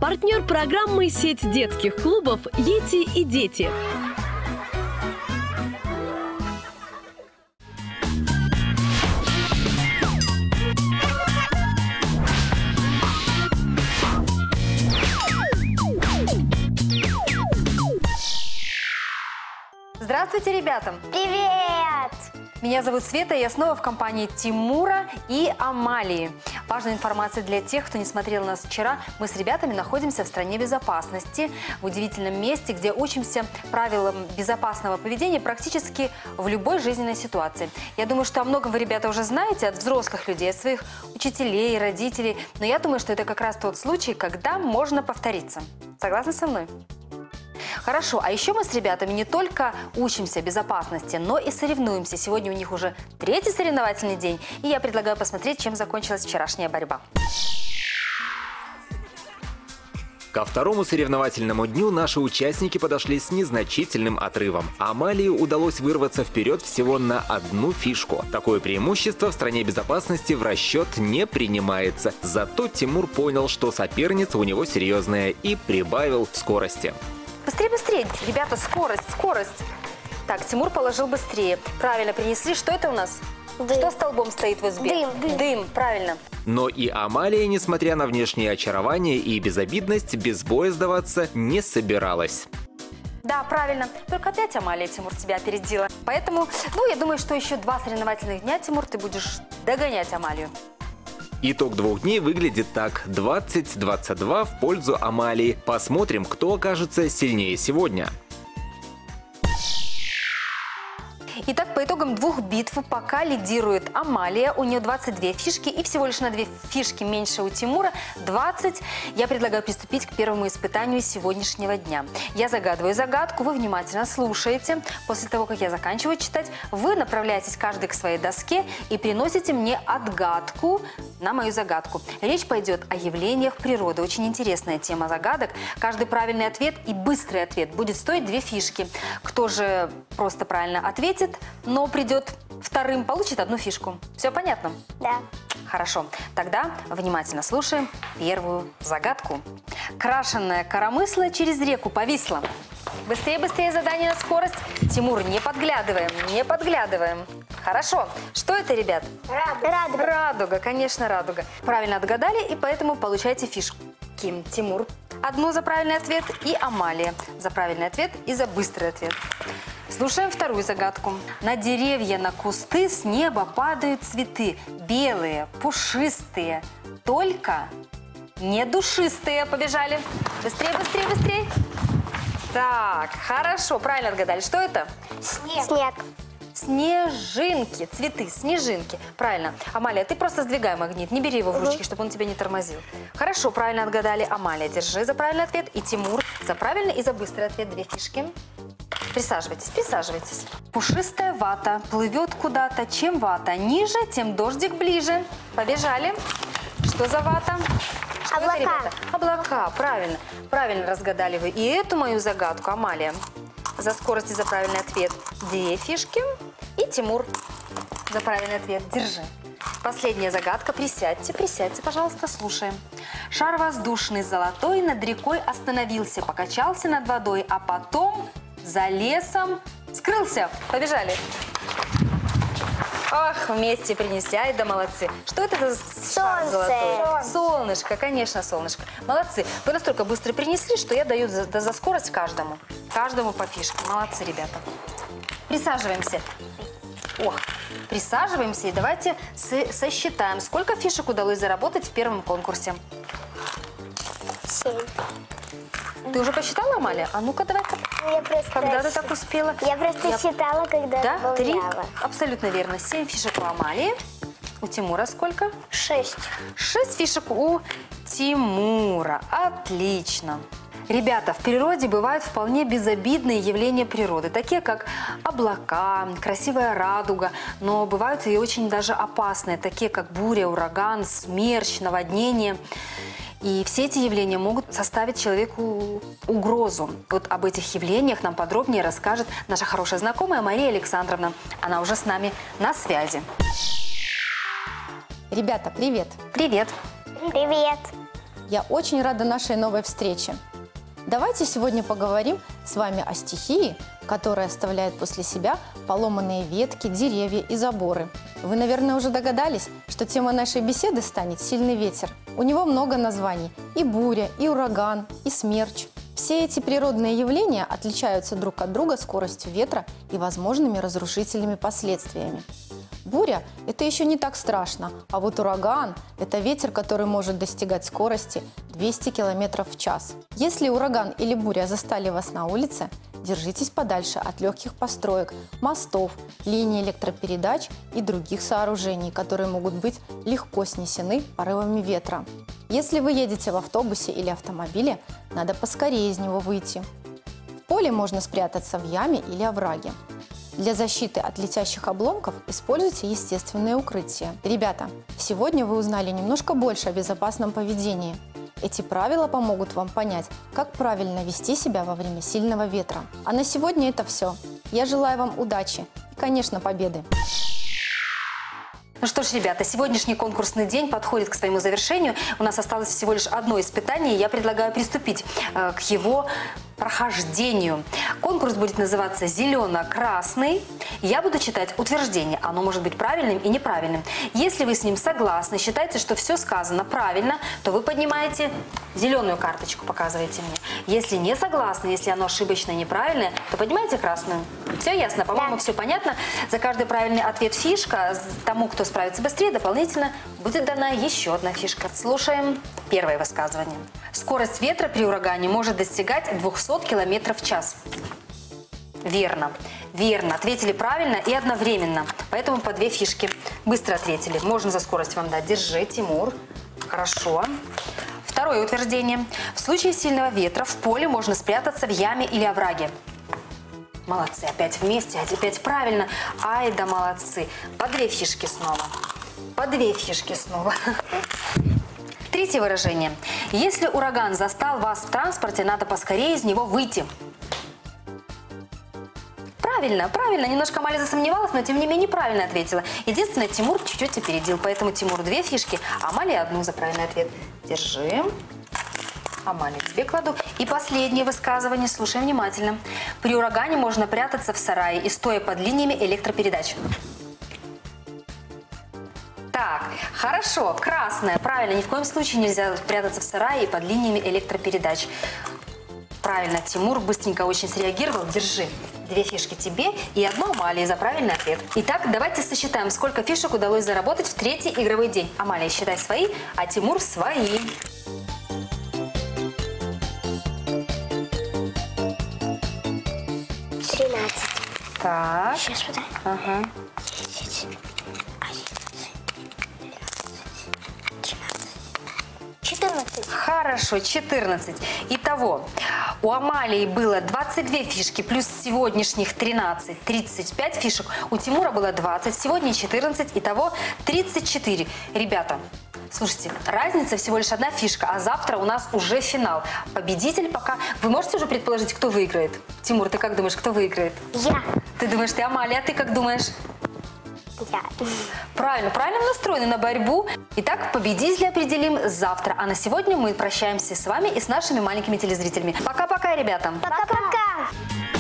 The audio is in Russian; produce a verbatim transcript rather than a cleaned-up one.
Партнер программы «Сеть детских клубов «Ети и дети». Здравствуйте, ребята! Привет! Меня зовут Света, и я снова в компании Тимура и Амалии. Важная информация для тех, кто не смотрел нас вчера. Мы с ребятами находимся в стране безопасности, в удивительном месте, где учимся правилам безопасного поведения практически в любой жизненной ситуации. Я думаю, что о многом вы, ребята, уже знаете от взрослых людей, от своих учителей, родителей. Но я думаю, что это как раз тот случай, когда можно повториться. Согласны со мной? Хорошо, а еще мы с ребятами не только учимся безопасности, но и соревнуемся. Сегодня у них уже третий соревновательный день, и я предлагаю посмотреть, чем закончилась вчерашняя борьба. Ко второму соревновательному дню наши участники подошли с незначительным отрывом. Амалии удалось вырваться вперед всего на одну фишку. Такое преимущество в стране безопасности в расчет не принимается. Зато Тимур понял, что соперница у него серьезная, и прибавил скорости. Быстрее, быстрее, ребята, скорость, скорость. Так, Тимур положил быстрее. Правильно принесли. Что это у нас? Дым. Что столбом стоит в избе? Дым, дым. Дым, правильно. Но и Амалия, несмотря на внешнее очарование и безобидность, без боя сдаваться не собиралась. Да, правильно. Только опять Амалия, Тимур, тебя опередила. Поэтому, ну, я думаю, что еще два соревновательных дня, Тимур, ты будешь догонять Амалию. Итог двух дней выглядит так: двадцать двадцать два в пользу Амалии. Посмотрим, кто окажется сильнее сегодня. Итак, по итогам двух битв пока лидирует Амалия. У нее двадцать две фишки и всего лишь на две фишки меньше у Тимура. двадцать. Я предлагаю приступить к первому испытанию сегодняшнего дня. Я загадываю загадку, вы внимательно слушаете. После того, как я заканчиваю читать, вы направляетесь каждый к своей доске и приносите мне отгадку на мою загадку. Речь пойдет о явлениях природы. Очень интересная тема загадок. Каждый правильный ответ и быстрый ответ будет стоить две фишки. Кто же просто правильно ответит, но придет вторым, получит одну фишку. Все понятно? Да. Хорошо. Тогда внимательно слушаем первую загадку. Крашенная коромысла через реку повисла. Быстрее, быстрее задание на скорость. Тимур, не подглядываем, не подглядываем. Хорошо. Что это, ребят? Радуга. Радуга. Радуга, конечно, радуга. Правильно отгадали, и поэтому получаете фишку. Тимур одну за правильный ответ, и Амалия за правильный ответ и за быстрый ответ. Слушаем вторую загадку. На деревья, на кусты с неба падают цветы. Белые, пушистые, только не душистые. Побежали. Быстрее, быстрее, быстрее. Так, хорошо, правильно отгадали. Что это? Снег. Снег. Снежинки, цветы, снежинки. Правильно. Амалия, ты просто сдвигай магнит, не бери его в ручки, чтобы он тебя не тормозил. Хорошо, правильно отгадали. Амалия, держи за правильный ответ. И Тимур за правильный и за быстрый ответ. Две фишки. Присаживайтесь, присаживайтесь. Пушистая вата плывет куда-то. Чем вата ниже, тем дождик ближе. Побежали. Что за вата? Что Облака. это, ребята? Облака, правильно. Правильно разгадали вы и эту мою загадку, Амалия. За скорость и за правильный ответ две фишки. И Тимур за правильный ответ. Держи. Последняя загадка. Присядьте, присядьте, пожалуйста, слушаем. Шар воздушный золотой над рекой остановился, покачался над водой, а потом за лесом скрылся. Побежали. Ах, вместе принесли. Ай, да молодцы. Что это за шар Солнце. золотой? Солнышко, конечно, солнышко. Молодцы. Вы настолько быстро принесли, что я даю за, за скорость каждому. Каждому по фишке. Молодцы, ребята. Присаживаемся. Ох, присаживаемся и давайте с- сосчитаем, сколько фишек удалось заработать в первом конкурсе. Семь. Ты уже посчитала, Амалия? А ну-ка, давай. Я просто... Когда ты так успела? Я просто Я- считала, когда Да? Три? добавляла. Абсолютно верно. Семь фишек у Амалии. У Тимура сколько? Шесть. Шесть фишек у Тимура. Отлично. Ребята, в природе бывают вполне безобидные явления природы, такие как облака, красивая радуга, но бывают и очень даже опасные, такие как буря, ураган, смерч, наводнение. И все эти явления могут составить человеку угрозу. Вот об этих явлениях нам подробнее расскажет наша хорошая знакомая Мария Александровна. Она уже с нами на связи. Ребята, привет! Привет! Привет. Я очень рада нашей новой встрече. Давайте сегодня поговорим с вами о стихии, которая оставляет после себя поломанные ветки, деревья и заборы. Вы, наверное, уже догадались, что тема нашей беседы станет сильный ветер. У него много названий – и буря, и ураган, и смерч. Все эти природные явления отличаются друг от друга скоростью ветра и возможными разрушительными последствиями. Буря – это еще не так страшно, а вот ураган – это ветер, который может достигать скорости двести километров в час. Если ураган или буря застали вас на улице, держитесь подальше от легких построек, мостов, линий электропередач и других сооружений, которые могут быть легко снесены порывами ветра. Если вы едете в автобусе или автомобиле, надо поскорее из него выйти. В поле можно спрятаться в яме или овраге. Для защиты от летящих обломков используйте естественные укрытия. Ребята, сегодня вы узнали немножко больше о безопасном поведении. Эти правила помогут вам понять, как правильно вести себя во время сильного ветра. А на сегодня это все. Я желаю вам удачи и, конечно, победы. Ну что ж, ребята, сегодняшний конкурсный день подходит к своему завершению. У нас осталось всего лишь одно испытание, и я предлагаю приступить э, к его прохождению. Конкурс будет называться «Зелено-красный». Я буду читать утверждение. Оно может быть правильным и неправильным. Если вы с ним согласны, считаете, что все сказано правильно, то вы поднимаете зеленую карточку, показываете мне. Если не согласны, если оно ошибочное и неправильное, то поднимайте красную. Все ясно? По-моему, да. Все понятно. За каждый правильный ответ фишка. Тому, кто справится быстрее, дополнительно будет дана еще одна фишка. Слушаем первое высказывание. Скорость ветра при урагане может достигать двухсот километров в час. Верно. Верно. Ответили правильно и одновременно. Поэтому по две фишки. Быстро ответили. Можно за скорость вам дать. Держи, Тимур. Хорошо. Второе утверждение. В случае сильного ветра в поле можно спрятаться в яме или овраге. Молодцы. Опять вместе. Опять правильно. Ай да молодцы. По две фишки снова. По две фишки снова. Третье выражение. Если ураган застал вас в транспорте, надо поскорее из него выйти. Правильно, правильно. Немножко Амалия засомневалась, но тем не менее правильно ответила. Единственное, Тимур чуть-чуть опередил, поэтому Тимуру две фишки, а Амалия одну за правильный ответ. Держи. Амалия, тебе кладу. И последнее высказывание, слушай внимательно. При урагане можно прятаться в сарае и стоя под линиями электропередач. Так, хорошо, красная, правильно, ни в коем случае нельзя прятаться в сарае и под линиями электропередач. Правильно, Тимур быстренько очень среагировал. Держи. Две фишки тебе и одну Амалии за правильный ответ. Итак, давайте сосчитаем, сколько фишек удалось заработать в третий игровой день. Амалия, считай свои, а Тимур свои. тринадцать. Так. Сейчас подай. Ага. четырнадцать. Хорошо, четырнадцать. Итого, у Амалии было двадцать две фишки, плюс сегодняшних тринадцать, тридцать пять фишек. У Тимура было двадцать, сегодня четырнадцать, итого тридцать четыре. Ребята, слушайте, разница всего лишь одна фишка, а завтра у нас уже финал. Победитель пока... Вы можете уже предположить, кто выиграет? Тимур, ты как думаешь, кто выиграет? Я. Ты думаешь, ты Амалия, а ты как думаешь? Я. Правильно, правильно настроены на борьбу. Итак, победителя определим завтра. А на сегодня мы прощаемся с вами и с нашими маленькими телезрителями. Пока-пока, ребята. Пока-пока.